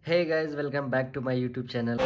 Hey guys, welcome back to my YouTube channel.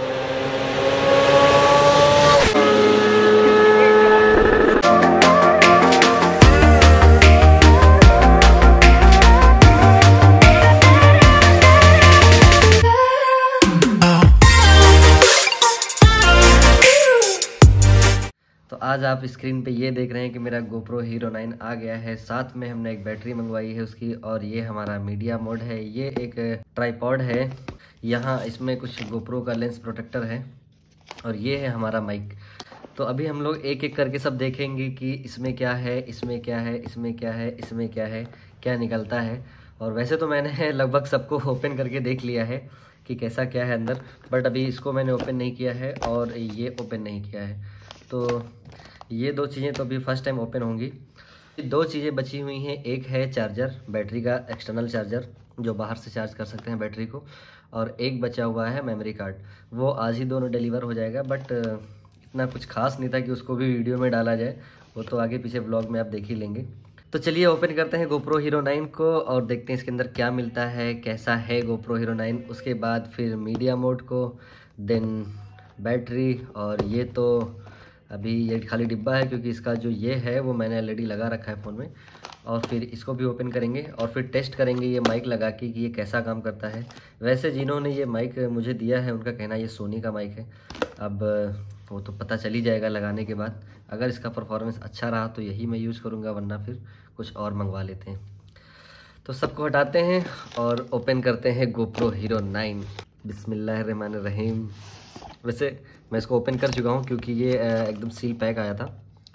तो आज आप स्क्रीन पे ये देख रहे हैं कि मेरा GoPro Hero 9 आ गया है। साथ में हमने एक बैटरी मंगवाई है उसकी, और ये हमारा मीडिया मोड है। ये एक ट्राइपॉड है, यहाँ इसमें कुछ GoPro का लेंस प्रोटेक्टर है, और ये है हमारा माइक। तो अभी हम लोग एक एक करके सब देखेंगे कि इसमें क्या है, इसमें क्या है, इसमें क्या है, इसमें क्या है, क्या निकलता है। और वैसे तो मैंने लगभग सबको ओपन करके देख लिया है कि कैसा क्या है अंदर, बट अभी इसको मैंने ओपन नहीं किया है और ये ओपन नहीं किया है। तो ये दो चीज़ें तो अभी फर्स्ट टाइम ओपन होंगी। दो चीज़ें बची हुई हैं, एक है चार्जर, बैटरी का एक्सटर्नल चार्जर जो बाहर से चार्ज कर सकते हैं बैटरी को, और एक बचा हुआ है मेमोरी कार्ड। वो आज ही दोनों डिलीवर हो जाएगा, बट इतना कुछ खास नहीं था कि उसको भी वीडियो में डाला जाए, वो तो आगे पीछे ब्लॉग में आप देख ही लेंगे। तो चलिए ओपन करते हैं GoPro Hero 9 को और देखते हैं इसके अंदर क्या मिलता है, कैसा है GoPro Hero 9। उसके बाद फिर मीडिया मोड को, देन बैटरी, और ये तो अभी ये खाली डिब्बा है क्योंकि इसका जो ये है वो मैंने ऑलरेडी लगा रखा है फ़ोन में। और फिर इसको भी ओपन करेंगे और फिर टेस्ट करेंगे ये माइक लगा के कि ये कैसा काम करता है। वैसे जिन्होंने ये माइक मुझे दिया है उनका कहना है ये सोनी का माइक है। अब वो तो पता चल ही जाएगा लगाने के बाद। अगर इसका परफॉर्मेंस अच्छा रहा तो यही मैं यूज़ करूँगा, वरना फिर कुछ और मंगवा लेते हैं। तो सबको हटाते हैं और ओपन करते हैं GoPro Hero 9। बिस्मिल्लाहिर्रहमानिर्रहीम। वैसे मैं इसको ओपन कर चुका हूँ क्योंकि ये एकदम सील पैक आया था,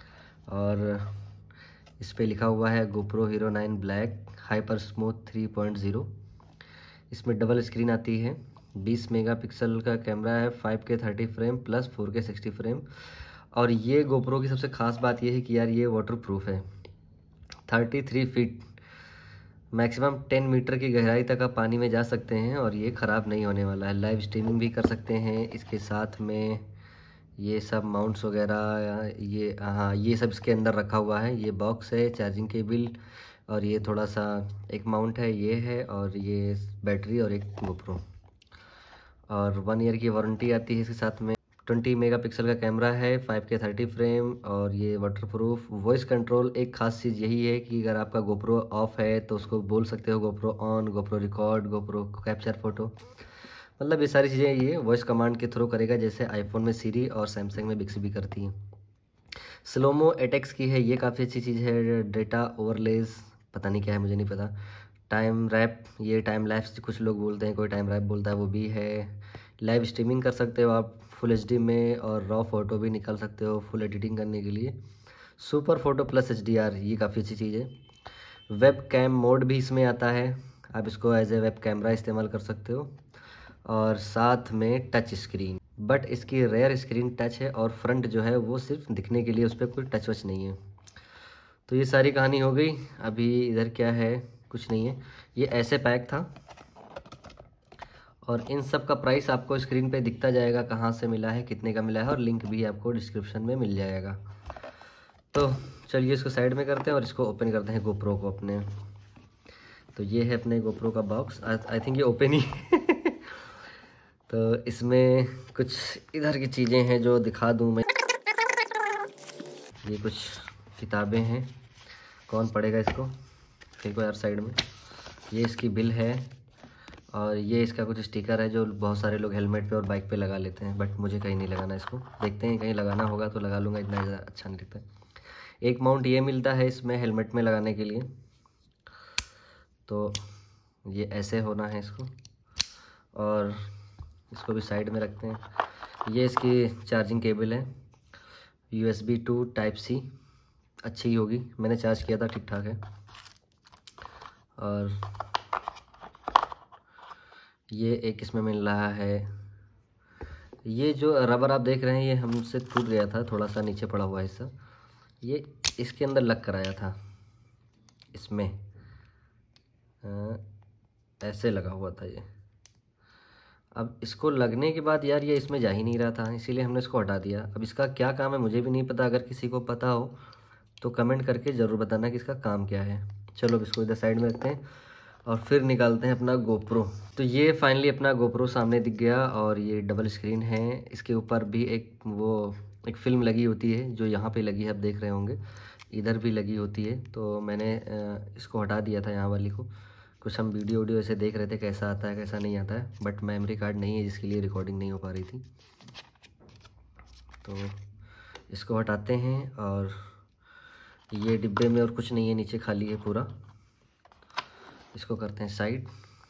और इस पे लिखा हुआ है GoPro Hero 9 black hyper smooth 3.0। इसमें डबल स्क्रीन आती है, 20 मेगापिक्सल का कैमरा है, 5K 30 frame plus 4K 60 frame. और ये GoPro की सबसे ख़ास बात ये है कि यार ये वाटर प्रूफ है। 33 फीट मैक्सिमम 10 मीटर की गहराई तक आप पानी में जा सकते हैं और ये ख़राब नहीं होने वाला है। लाइव स्ट्रीमिंग भी कर सकते हैं। इसके साथ में ये सब माउंट्स वगैरह, ये हाँ ये सब इसके अंदर रखा हुआ है। ये बॉक्स है, चार्जिंग केबल, और ये थोड़ा सा एक माउंट है, ये है, और ये बैटरी और एक GoPro। और 1 ईयर की वारंटी आती है इसके साथ में। 20 मेगापिक्सल का कैमरा है, 5K 30 फ्रेम, और ये वाटरप्रूफ। वॉइस कंट्रोल, एक खास चीज़ यही है कि अगर आपका GoPro ऑफ है तो उसको बोल सकते हो GoPro on, GoPro record, GoPro capture photo. मतलब ये सारी चीज़ें ये वॉइस कमांड के थ्रू करेगा, जैसे आईफोन में सीरी और सैमसंग में बिक्सी भी करती हैं। स्लोमो एटेक्स की है, ये काफ़ी अच्छी चीज़ है। डेटा ओवरलेज पता नहीं क्या है, मुझे नहीं पता। टाइम रैप, ये टाइम लैप्स कुछ लोग बोलते हैं, कोई टाइम रैप बोलता है, वो भी है। लाइव स्ट्रीमिंग कर सकते हो आप फुल एचडी में, और रॉ फोटो भी निकाल सकते हो फुल एडिटिंग करने के लिए। सुपर फोटो प्लस एचडीआर, ये काफ़ी अच्छी चीज़ है। वेब कैम मोड भी इसमें आता है, आप इसको एज ए वेब कैमरा इस्तेमाल कर सकते हो। और साथ में टच स्क्रीन, बट इसकी रेयर स्क्रीन टच है, और फ्रंट जो है वो सिर्फ दिखने के लिए, उस पर कोई टच वच नहीं है। तो ये सारी कहानी हो गई। अभी इधर क्या है, कुछ नहीं है। ये ऐसे पैक था, और इन सब का प्राइस आपको स्क्रीन पे दिखता जाएगा, कहाँ से मिला है, कितने का मिला है, और लिंक भी आपको डिस्क्रिप्शन में मिल जाएगा। तो चलिए इसको साइड में करते हैं और इसको ओपन करते हैं GoPro को अपने। तो ये है अपने GoPro का बॉक्स, आई थिंक ये ओपन ही तो इसमें कुछ इधर की चीज़ें हैं जो दिखा दूँ मैं। ये कुछ किताबें हैं, कौन पढ़ेगा इसको, फेंको यार साइड में। ये इसकी बिल है, और ये इसका कुछ स्टिकर है जो बहुत सारे लोग हेलमेट पे और बाइक पे लगा लेते हैं, बट मुझे कहीं नहीं लगाना इसको। देखते हैं, कहीं लगाना होगा तो लगा लूँगा, इतना ज़्यादा अच्छा नहीं लगता। एक माउंट ये मिलता है इसमें हेलमेट में लगाने के लिए, तो ये ऐसे होना है इसको, और इसको भी साइड में रखते हैं। ये इसकी चार्जिंग केबल है, USB to टाइप C, अच्छी ही होगी, मैंने चार्ज किया था, ठीक ठाक है। और ये एक इसमें मिल रहा है, ये जो रबर आप देख रहे हैं ये हमसे टूट गया था, थोड़ा सा नीचे पड़ा हुआ हिस्सा, ये इसके अंदर लग कर आया था। इसमें ऐसे लगा हुआ था ये। अब इसको लगने के बाद यार ये इसमें जा ही नहीं रहा था, इसीलिए हमने इसको हटा दिया। अब इसका क्या काम है मुझे भी नहीं पता, अगर किसी को पता हो तो कमेंट करके ज़रूर बताना कि इसका काम क्या है। चलो अब इसको इधर साइड में रखते हैं और फिर निकालते हैं अपना गोप्रो। तो ये फाइनली अपना गोप्रो सामने दिख गया और ये डबल स्क्रीन है। इसके ऊपर भी एक फिल्म लगी होती है जो यहाँ पे लगी है, आप देख रहे होंगे, इधर भी लगी होती है। तो मैंने इसको हटा दिया था यहाँ वाली को। कुछ हम वीडियो ऐसे देख रहे थे कैसा आता है कैसा नहीं आता है, बट मेमोरी कार्ड नहीं है जिसके लिए रिकॉर्डिंग नहीं हो पा रही थी। तो इसको हटाते हैं और ये डिब्बे में और कुछ नहीं है, नीचे खाली है पूरा। इसको करते हैं साइड।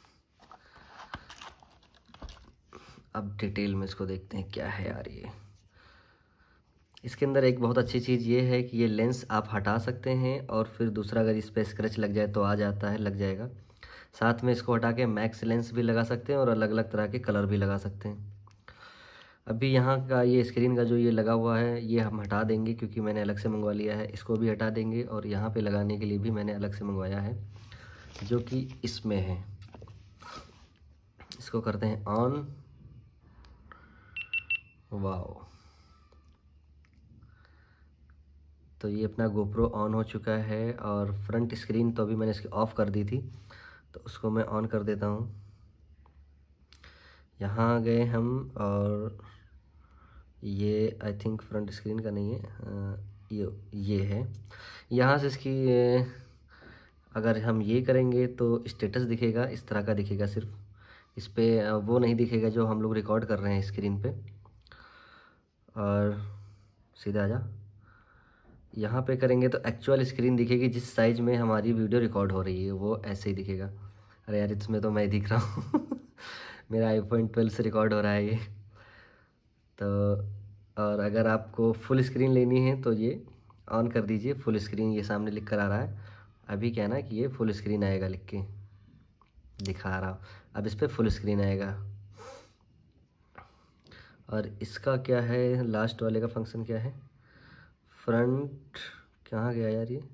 अब डिटेल में इसको देखते हैं क्या है यार। ये इसके अंदर एक बहुत अच्छी चीज़ ये है कि ये लेंस आप हटा सकते हैं और फिर दूसरा अगर इस पर स्क्रैच लग जाए तो आ जाता है, लग जाएगा। साथ में इसको हटा के मैक्स लेंस भी लगा सकते हैं और अलग अलग तरह के कलर भी लगा सकते हैं। अभी यहाँ का ये स्क्रीन का जो ये लगा हुआ है ये हम हटा देंगे क्योंकि मैंने अलग से मंगवा लिया है। इसको भी हटा देंगे और यहाँ पे लगाने के लिए भी मैंने अलग से मंगवाया है जो कि इसमें है। इसको करते हैं ऑन। वाओ, तो ये अपना गोप्रो ऑन हो चुका है। और फ्रंट स्क्रीन तो अभी मैंने इसकी ऑफ़ कर दी थी, तो उसको मैं ऑन कर देता हूँ। यहाँ गए हम और ये आई थिंक फ्रंट स्क्रीन का नहीं है, ये है। यहाँ से इसकी अगर हम ये करेंगे तो स्टेटस दिखेगा, इस तरह का दिखेगा। सिर्फ इस पर वो नहीं दिखेगा जो हम लोग रिकॉर्ड कर रहे हैं स्क्रीन पे। और सीधा आ जा, यहाँ पे करेंगे तो एक्चुअल स्क्रीन दिखेगी जिस साइज़ में हमारी वीडियो रिकॉर्ड हो रही है वो ऐसे ही दिखेगा। अरे यार, इसमें तो मैं दिख रहा हूँ मेरा आईफोन 12 से रिकॉर्ड हो रहा है ये तो। और अगर आपको फुल स्क्रीन लेनी है तो ये ऑन कर दीजिए। फुल स्क्रीन ये सामने लिख कर आ रहा है। अभी क्या ना कि ये फुल स्क्रीन आएगा, लिख के दिखा रहा हूँ। अब इस पर फुल स्क्रीन आएगा। और इसका क्या है, लास्ट वाले का फंक्शन क्या है, फ्रंट कहाँ गया यार ये।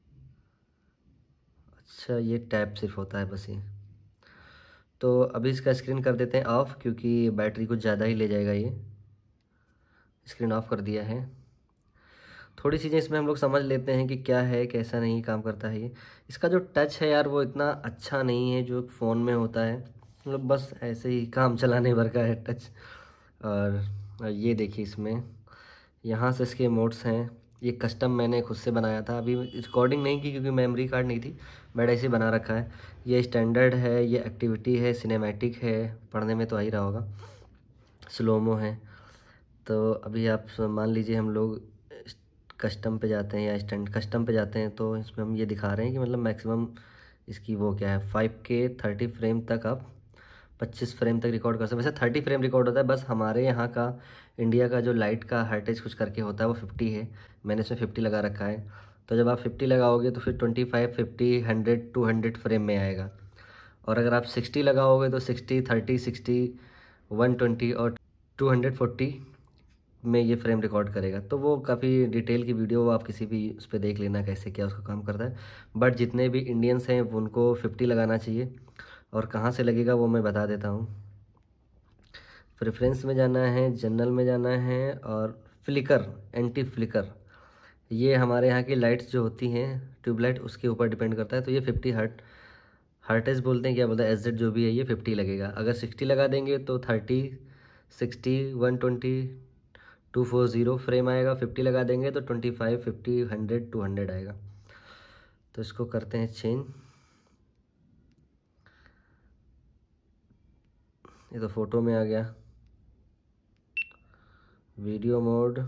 अच्छा, ये टैब सिर्फ होता है बस ये। तो अभी इसका स्क्रीन कर देते हैं ऑफ़ क्योंकि बैटरी कुछ ज़्यादा ही ले जाएगा ये। स्क्रीन ऑफ कर दिया है। थोड़ी चीज़ें इसमें हम लोग समझ लेते हैं कि क्या है कैसा नहीं काम करता है ये। इसका जो टच है यार वो इतना अच्छा नहीं है जो फ़ोन में होता है, मतलब बस ऐसे ही काम चलाने भर का है टच। और ये देखिए इसमें यहाँ से इसके मोड्स हैं। ये कस्टम मैंने खुद से बनाया था, अभी रिकॉर्डिंग नहीं की क्योंकि मेमोरी कार्ड नहीं थी, बट ऐसे बना रखा है। ये स्टैंडर्ड है, ये एक्टिविटी है, सिनेमैटिक है, पढ़ने में तो आ ही रहा होगा, स्लोमो है। तो अभी आप मान लीजिए हम लोग कस्टम पे जाते हैं या स्टैंड कस्टम पे जाते हैं तो इसमें हम ये दिखा रहे हैं कि मतलब मैक्सिमम इसकी वो क्या है 5K 30 फ्रेम तक आप 25 फ्रेम तक रिकॉर्ड कर सकते हैं। वैसे 30 फ्रेम रिकॉर्ड होता है, बस हमारे यहाँ का इंडिया का जो लाइट का हर्टेज कुछ करके होता है वो 50 है। मैंने इसमें 50 लगा रखा है। तो जब आप 50 लगाओगे तो फिर 25, 50, 100, 200 फ्रेम में आएगा। और अगर आप 60 लगाओगे तो 60, 30, 60, 120 और 240 में ये फ्रेम रिकॉर्ड करेगा। तो वो काफ़ी डिटेल की वीडियो वो आप किसी भी उस पर देख लेना कैसे क्या उसका काम करता है। बट जितने भी इंडियंस हैं उनको 50 लगाना चाहिए। और कहाँ से लगेगा वो मैं बता देता हूँ। प्रेफरेंस में जाना है, जनरल में जाना है और फ्लिकर, एंटी फ्लिकर, ये हमारे यहाँ की लाइट्स जो होती हैं ट्यूबलाइट उसके ऊपर डिपेंड करता है। तो ये 50 हर्टेज बोलते हैं, क्या बोलते हैं, एसजेड जो भी है, ये 50 लगेगा। अगर 60 लगा देंगे तो 30, 60, 120, 240 फ्रेम आएगा। 50 लगा देंगे तो 25, 50, 100, 200 आएगा। तो इसको करते हैं चेंज। ये तो फ़ोटो में आ गया। वीडियो मोड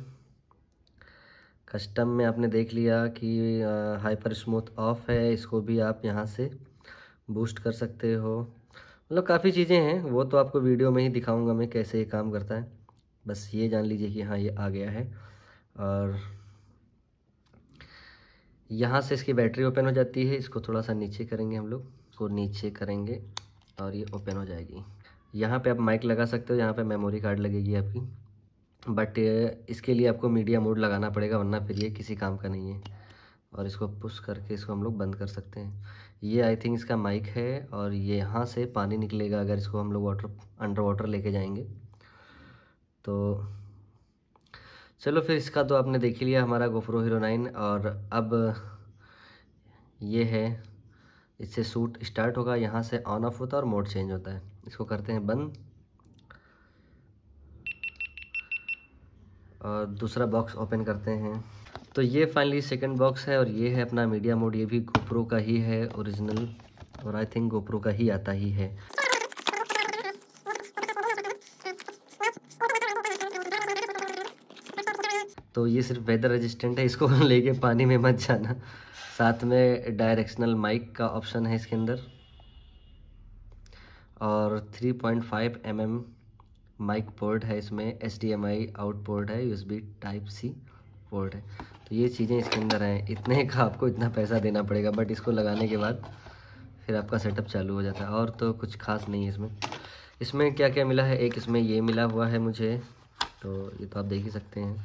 कस्टम में आपने देख लिया कि हाइपर स्मूथ ऑफ है, इसको भी आप यहाँ से बूस्ट कर सकते हो। मतलब काफ़ी चीज़ें हैं, वो तो आपको वीडियो में ही दिखाऊंगा मैं कैसे ये काम करता है। बस ये जान लीजिए कि हाँ ये आ गया है। और यहाँ से इसकी बैटरी ओपन हो जाती है। इसको थोड़ा सा नीचे करेंगे हम लोग, इसको नीचे करेंगे और ये ओपन हो जाएगी। यहाँ पे आप माइक लगा सकते हो, यहाँ पे मेमोरी कार्ड लगेगी आपकी। बट इसके लिए आपको मीडिया मोड लगाना पड़ेगा वरना फिर ये किसी काम का नहीं है। और इसको पुश करके इसको हम लोग बंद कर सकते हैं। ये आई थिंक इसका माइक है और ये यहाँ से पानी निकलेगा अगर इसको हम लोग अंडर वाटर लेके जाएंगे तो। चलो फिर इसका तो आपने देख ही लिया हमारा गोप्रो हीरो 9। और अब ये है इससे शूट स्टार्ट होगा, यहाँ से ऑन ऑफ होता है और मोड चेंज होता है। इसको करते हैं बंद और दूसरा बॉक्स ओपन करते हैं। तो ये फाइनली सेकंड बॉक्स है और ये है अपना मीडिया मोड। ये भी गोप्रो का ही है ओरिजिनल, और आई थिंक गोप्रो का ही आता ही है। तो ये सिर्फ वेदर रेजिस्टेंट है, इसको लेके पानी में मत जाना। साथ में डायरेक्शनल माइक का ऑप्शन है इसके अंदर, और 3.5 mm माइक पोर्ट है इसमें, HDMI आउट पोर्ट है, USB Type-C पोर्ट है। तो ये चीज़ें इसके अंदर हैं। इतने का आपको इतना पैसा देना पड़ेगा, बट इसको लगाने के बाद फिर आपका सेटअप चालू हो जाता है। और तो कुछ खास नहीं है इसमें। इसमें क्या क्या मिला है, एक इसमें ये मिला हुआ है मुझे, तो ये तो आप देख ही सकते हैं।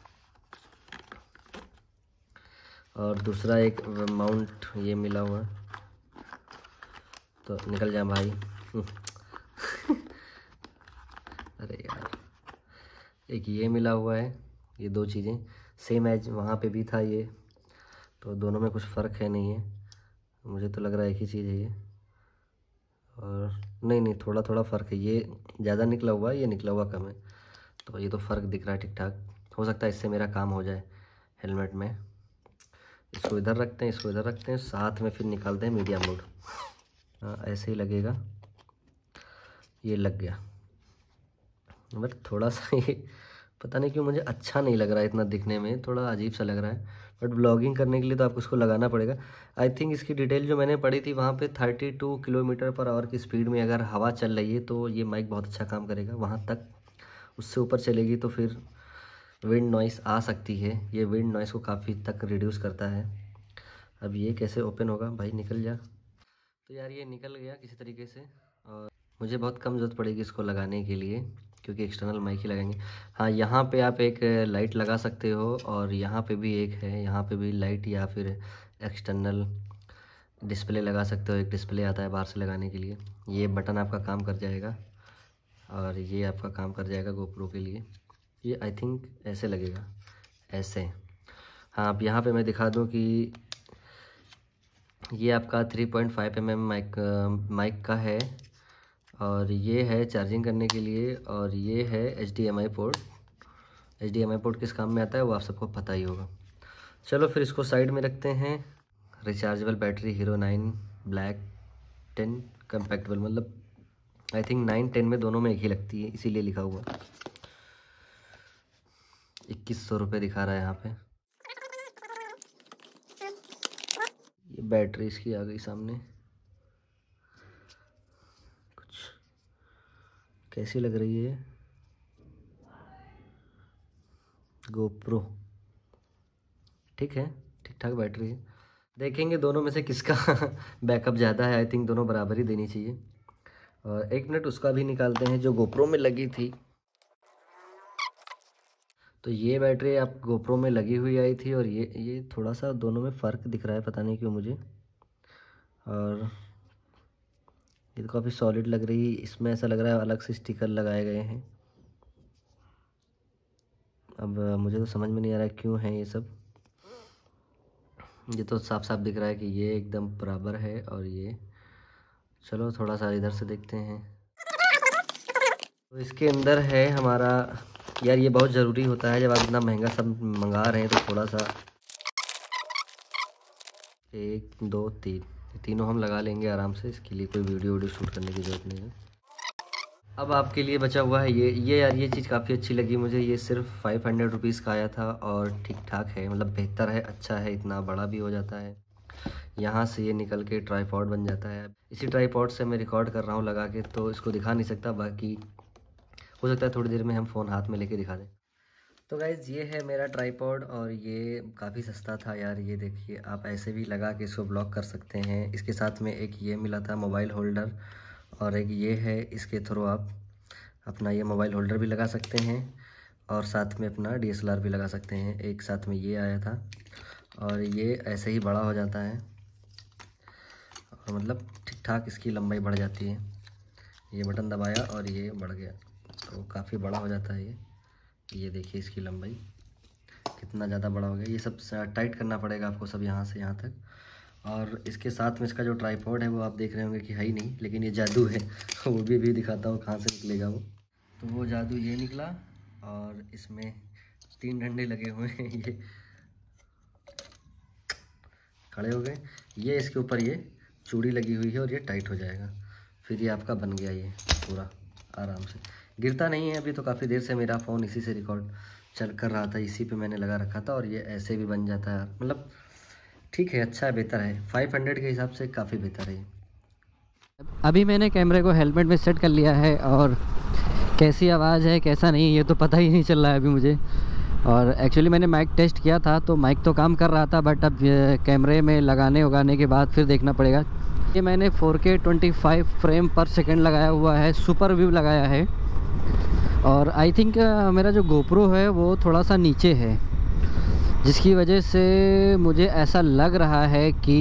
और दूसरा एक माउंट ये मिला हुआ, तो निकल जा भाई। अरे यार, एक ये मिला हुआ है। ये दो चीज़ें सेम एज वहाँ पे भी था ये, तो दोनों में कुछ फ़र्क है नहीं है, मुझे तो लग रहा है एक ही चीज़ है ये। और नहीं, थोड़ा थोड़ा फ़र्क है, ये ज़्यादा निकला हुआ है, ये निकला हुआ कम है, तो ये तो फ़र्क दिख रहा है ठीक ठाक। हो सकता है इससे मेरा काम हो जाए हेलमेट में। इसको इधर रखते हैं, इसको इधर रखते हैं, साथ में फिर निकालते हैं मीडिया मोड। हाँ, ऐसे ही लगेगा। ये लग गया, बट थोड़ा सा ये पता नहीं क्यों मुझे अच्छा नहीं लग रहा है, इतना दिखने में थोड़ा अजीब सा लग रहा है। बट ब्लॉगिंग करने के लिए तो आपको इसको लगाना पड़ेगा। आई थिंक इसकी डिटेल जो मैंने पढ़ी थी वहाँ पे 32 किलोमीटर/आवर की स्पीड में अगर हवा चल रही है तो ये माइक बहुत अच्छा काम करेगा वहाँ तक। उससे ऊपर चलेगी तो फिर विंड नॉइस आ सकती है। ये विंड नॉइस को काफ़ी तक रिड्यूस करता है। अब ये कैसे ओपन होगा भाई, निकल जा। तो यार ये निकल गया किसी तरीके से, और मुझे बहुत कम ज़रूरत पड़ेगी इसको लगाने के लिए, क्योंकि एक्सटर्नल माइक ही लगाएंगे। हाँ, यहाँ पे आप एक लाइट लगा सकते हो, और यहाँ पे भी एक है, यहाँ पे भी लाइट या फिर एक्सटर्नल डिस्प्ले लगा सकते हो। एक डिस्प्ले आता है बाहर से लगाने के लिए। ये बटन आपका काम कर जाएगा, और ये आपका काम कर जाएगा गोप्रो के लिए। ये आई थिंक ऐसे लगेगा, ऐसे। हाँ, अब यहाँ पे मैं दिखा दूँ कि ये आपका 3.5 mm माइक का है, और ये है चार्जिंग करने के लिए, और ये है HDMI पोर्ट। HDMI पोर्ट किस काम में आता है वो आप सबको पता ही होगा। चलो फिर इसको साइड में रखते हैं। Rechargeable battery Hero 9 black 10 compatible, मतलब आई थिंक 9 10 में दोनों में एक ही लगती है, इसीलिए लिखा हुआ। 2100 रुपये दिखा रहा है यहाँ पे। ये बैटरी इसकी आ गई सामने। कुछ कैसी लग रही है गोप्रो, ठीक है, ठीक ठाक बैटरी है। देखेंगे दोनों में से किसका बैकअप ज़्यादा है। आई थिंक दोनों बराबर ही देनी चाहिए। और 1 मिनट उसका भी निकालते हैं जो गोप्रो में लगी थी। तो ये बैटरी आप गोप्रो में लगी हुई आई थी, और ये थोड़ा सा दोनों में फ़र्क दिख रहा है, पता नहीं क्यों मुझे। और ये तो काफ़ी सॉलिड लग रही है, इसमें ऐसा लग रहा है अलग से स्टिकर लगाए गए हैं। अब मुझे तो समझ में नहीं आ रहा है क्यों है ये सब। ये तो साफ साफ दिख रहा है कि ये एकदम बराबर है, और ये चलो थोड़ा सा इधर से देखते हैं। तो इसके अंदर है हमारा, यार ये बहुत ज़रूरी होता है जब आप इतना महंगा सब मंगा रहे हैं, तो थोड़ा सा 1 2 3 तीनों हम लगा लेंगे आराम से। इसके लिए कोई वीडियो शूट करने की ज़रूरत नहीं है। अब आपके लिए बचा हुआ है ये यार ये चीज़ काफ़ी अच्छी लगी मुझे। ये सिर्फ 500 रुपीज़ का आया था, और ठीक ठाक है, मतलब बेहतर है, अच्छा है, इतना बड़ा भी हो जाता है। यहाँ से ये निकल के ट्राईपॉड बन जाता है। इसी ट्राईपॉड से मैं रिकॉर्ड कर रहा हूँ लगा के, तो इसको दिखा नहीं सकता, बाकी हो सकता है थोड़ी देर में हम फ़ोन हाथ में लेके दिखा दें। तो गाइज़ ये है मेरा ट्राईपॉड, और ये काफ़ी सस्ता था यार। ये देखिए, आप ऐसे भी लगा के इसको ब्लॉक कर सकते हैं। इसके साथ में एक ये मिला था मोबाइल होल्डर, और एक ये है, इसके थ्रू आप अपना ये मोबाइल होल्डर भी लगा सकते हैं, और साथ में अपना DSLR भी लगा सकते हैं। एक साथ में ये आया था, और ये ऐसे ही बड़ा हो जाता है, और मतलब ठीक ठाक इसकी लंबाई बढ़ जाती है। ये बटन दबाया और ये बढ़ गया, तो काफ़ी बड़ा हो जाता है ये देखिए इसकी लंबाई कितना ज़्यादा बड़ा हो गया। ये सब टाइट करना पड़ेगा आपको सब, यहाँ से यहाँ तक, और इसके साथ में इसका जो ट्राइपॉड है वो आप देख रहे होंगे कि है ही नहीं, लेकिन ये जादू है। वो भी दिखाता हूँ कहाँ से निकलेगा वो। तो वो जादू ये निकला और इसमें 3 डंडे लगे हुए हैं, ये खड़े हो गए। ये इसके ऊपर ये चूड़ी लगी हुई है और ये टाइट हो जाएगा, फिर ये आपका बन गया ये पूरा आराम से। गिरता नहीं है। अभी तो काफ़ी देर से मेरा फ़ोन इसी से रिकॉर्ड चल कर रहा था, इसी पे मैंने लगा रखा था और ये ऐसे भी बन जाता है। मतलब ठीक है, अच्छा है, बेहतर है। 500 के हिसाब से काफ़ी बेहतर है। अभी मैंने कैमरे को हेलमेट में सेट कर लिया है और कैसी आवाज़ है कैसा नहीं ये तो पता ही नहीं चल रहा है अभी मुझे। और एक्चुअली मैंने माइक टेस्ट किया था तो माइक तो काम कर रहा था, बट अब कैमरे में लगाने के बाद फिर देखना पड़ेगा। ये मैंने 4K 25 फ्रेम पर सेकंड लगाया हुआ है, सुपर व्यू लगाया है। और आई थिंक मेरा जो गोप्रो है वो थोड़ा सा नीचे है, जिसकी वजह से मुझे ऐसा लग रहा है कि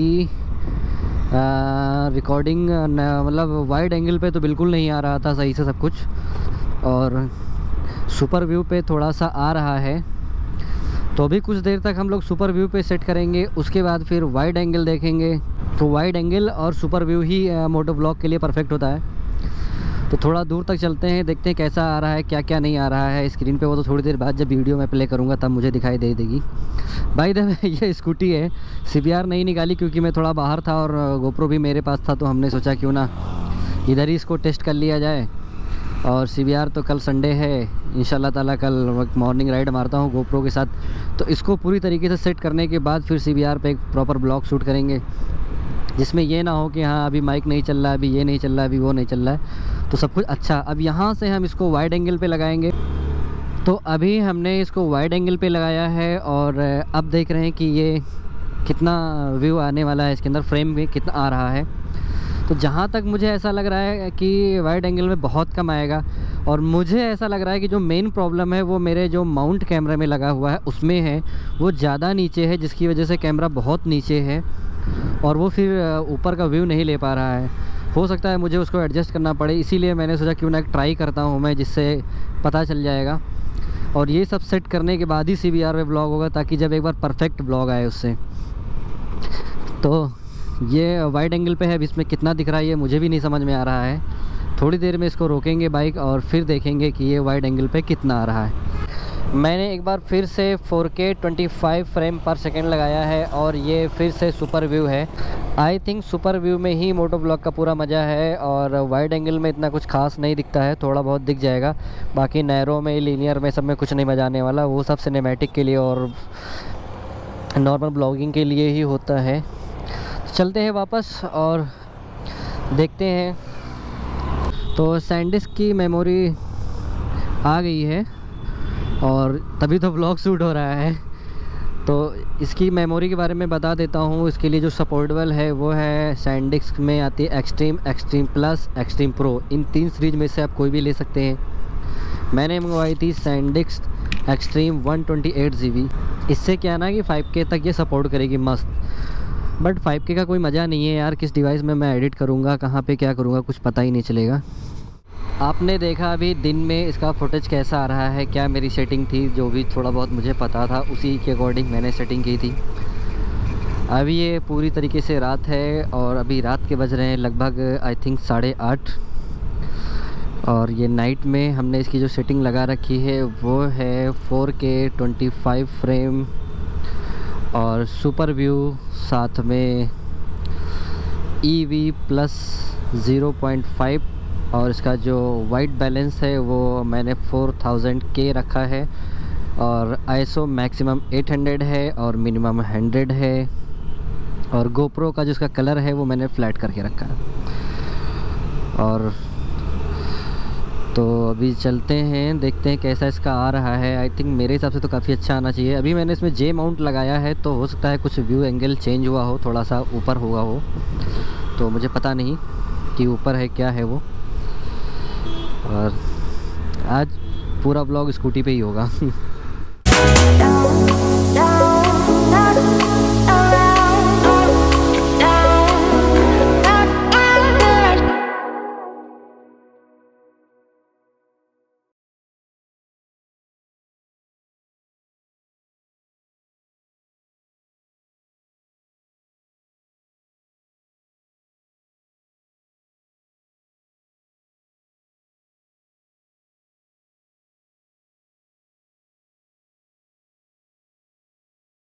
रिकॉर्डिंग मतलब वाइड एंगल पे तो बिल्कुल नहीं आ रहा था सही से सब कुछ, और सुपर व्यू पे थोड़ा सा आ रहा है। तो अभी कुछ देर तक हम लोग सुपर व्यू पे सेट करेंगे, उसके बाद फिर वाइड एंगल देखेंगे। तो वाइड एंगल और सुपर व्यू ही मोटो ब्लॉग के लिए परफेक्ट होता है। तो थोड़ा दूर तक चलते हैं, देखते हैं कैसा आ रहा है, क्या क्या नहीं आ रहा है स्क्रीन पे। वो तो थोड़ी देर बाद जब वीडियो में प्ले करूँगा तब मुझे दिखाई दे देगी। भाई द वे ये स्कूटी है, CBR नहीं निकाली क्योंकि मैं थोड़ा बाहर था और गोप्रो भी मेरे पास था, तो हमने सोचा क्यों ना इधर ही इसको टेस्ट कर लिया जाए। और CBR तो कल संडे है, इंशाल्लाह ताला कल मॉर्निंग राइड मारता हूँ गोप्रो के साथ। तो इसको पूरी तरीके से सेट करने के बाद फिर CBR पे एक प्रॉपर ब्लॉग शूट करेंगे, जिसमें ये ना हो कि हाँ अभी माइक नहीं चल रहा है, अभी ये नहीं चल रहा है, अभी वो नहीं चल रहा है, तो सब कुछ अच्छा। अब यहाँ से हम इसको वाइड एंगल पे लगाएंगे। तो अभी हमने इसको वाइड एंगल पे लगाया है और अब देख रहे हैं कि ये कितना व्यू आने वाला है, इसके अंदर फ्रेम में कितना आ रहा है। तो जहाँ तक मुझे ऐसा लग रहा है कि वाइड एंगल में बहुत कम आएगा, और मुझे ऐसा लग रहा है कि जो मेन प्रॉब्लम है वो मेरे जो माउंट कैमरे में लगा हुआ है उसमें है, वो ज़्यादा नीचे है, जिसकी वजह से कैमरा बहुत नीचे है और वो फिर ऊपर का व्यू नहीं ले पा रहा है। हो सकता है मुझे उसको एडजस्ट करना पड़े, इसीलिए मैंने सोचा क्यों ना एक ट्राई करता हूँ मैं, जिससे पता चल जाएगा। और ये सब सेट करने के बाद ही CBR पे ब्लॉग होगा, ताकि जब एक बार परफेक्ट ब्लॉग आए उससे। तो ये वाइड एंगल पे है, अब इसमें कितना दिख रहा है ये मुझे भी नहीं समझ में आ रहा है। थोड़ी देर में इसको रोकेंगे बाइक और फिर देखेंगे कि ये वाइड एंगल पे कितना आ रहा है। मैंने एक बार फिर से 4K 25 फ्रेम पर सेकंड लगाया है और ये फिर से सुपर व्यू है। आई थिंक सुपर व्यू में ही मोटो ब्लॉग का पूरा मज़ा है, और वाइड एंगल में इतना कुछ खास नहीं दिखता है, थोड़ा बहुत दिख जाएगा। बाकी नैरो में, लीनियर में, सब में कुछ नहीं मज़ा आने वाला, वो सब सिनेमैटिक के लिए और नॉर्मल ब्लॉगिंग के लिए ही होता है। चलते हैं वापस और देखते हैं। तो सैंडिस्क की मेमोरी आ गई है और तभी तो ब्लॉग शूट हो रहा है। तो इसकी मेमोरी के बारे में बता देता हूँ। इसके लिए जो सपोर्टेबल है वो है सैंडिस्क में आती है extreme, extreme plus, extreme pro. इन 3 सीरीज में से आप कोई भी ले सकते हैं। मैंने मंगवाई थी सैंडिस्क एक्सट्रीम 128 GB। इससे क्या ना कि 5K तक ये सपोर्ट करेगी मस्त। बट 5K का कोई मज़ा नहीं है यार, किस डिवाइस में मैं एडिट करूँगा, कहाँ पे क्या करूँगा, कुछ पता ही नहीं चलेगा। आपने देखा अभी दिन में इसका फुटेज कैसा आ रहा है, क्या मेरी सेटिंग थी, जो भी थोड़ा बहुत मुझे पता था उसी के अकॉर्डिंग मैंने सेटिंग की थी। अभी ये पूरी तरीके से रात है और अभी रात के बज रहे हैं लगभग आई थिंक 8:30। और ये नाइट में हमने इसकी जो सेटिंग लगा रखी है वो है 4K 25 फ्रेम और सुपर व्यू, साथ में EV+0.5, और इसका जो वाइट बैलेंस है वो मैंने 4000K रखा है, और ISO मैक्सिमम 800 है और मिनिमम 100 है, और गोप्रो का जिसका कलर है वो मैंने फ्लैट करके रखा है। और तो अभी चलते हैं, देखते हैं कैसा इसका आ रहा है। आई थिंक मेरे हिसाब से तो काफ़ी अच्छा आना चाहिए। अभी मैंने इसमें J माउंट लगाया है, तो हो सकता है कुछ व्यू एंगल चेंज हुआ हो, थोड़ा सा ऊपर हुआ हो, तो मुझे पता नहीं कि ऊपर है क्या है वो। और आज पूरा ब्लॉग स्कूटी पे ही होगा।